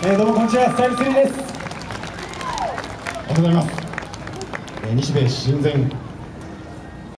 どうもこんにちは、スタイル3です。ありがとうございます。日米親善